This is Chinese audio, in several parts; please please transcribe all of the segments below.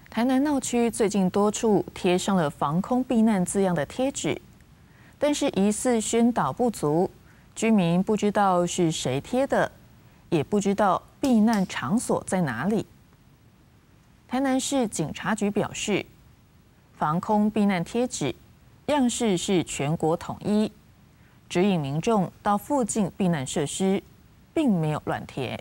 台南闹区最近多处贴上了防空避难字样的贴纸，但是疑似宣导不足，居民不知道是谁贴的，也不知道避难场所在哪里。台南市警察局表示，防空避难贴纸样式是全国统一，指引民众到附近避难设施，并没有乱贴。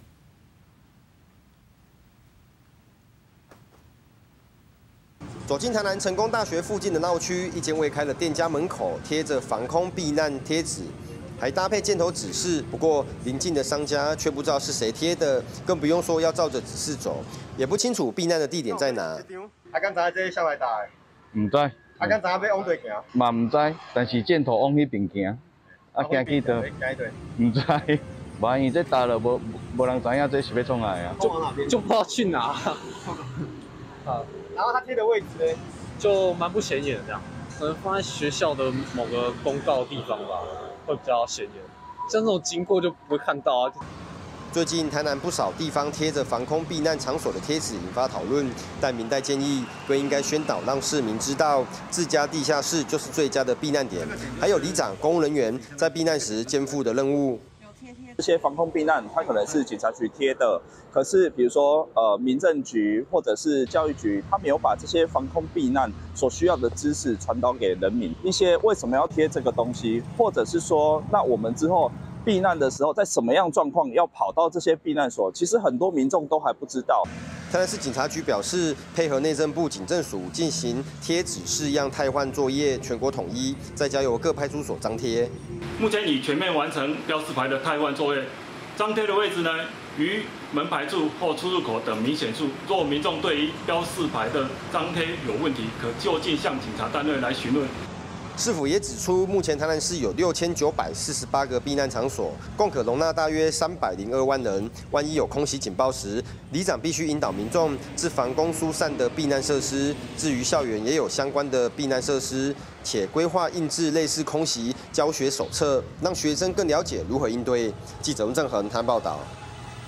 走进台南成功大学附近的闹区，一间未开的店家门口贴着防空避难贴纸，还搭配箭头指示。不过邻近的商家却不知道是谁贴的，更不用说要照着指示走，也不清楚避难的地点在哪。 啊，敢知影这小来大的？ 唔知。啊， 敢知影要往对行？ 嘛唔知，但是箭头往迄边行，啊行去倒？唔知。万一这打了，无人知影这是要创哪啊？ 就不知道去哪。 然后他贴的位置呢， 就蛮不显眼的这样，可能放在学校的某个公告地方吧，会比较显眼。像这种经过就不会看到啊。 最近台南不少地方贴着防空避难场所的贴纸引发讨论，但民代建议更应该宣导，让市民知道自家地下室就是最佳的避难点，还有里长、公务人员在避难时肩负的任务。 这些防空避难，它可能是警察局贴的，可是比如说民政局或者是教育局，他没有把这些防空避难所需要的知识传导给人民。一些为什么要贴这个东西，或者是说，那我们之后避难的时候，在什么样状况要跑到这些避难所，其实很多民众都还不知道。 台南市警察局表示，配合内政部警政署进行贴纸式样汰换作业，全国统一，再交由各派出所张贴。 目前已全面完成标示牌的汰换作业，张贴的位置呢，于门牌处或出入口等明显处。若民众对于标示牌的张贴有问题，可就近向警察单位来询问。 市府也指出，目前台南市有6948个避难场所，共可容纳大约302万人。万一有空袭警报时，里长必须引导民众至防空疏散的避难设施。至于校园也有相关的避难设施，且规划印制类似空袭教学手册，让学生更了解如何应对。记者温正恒台报道。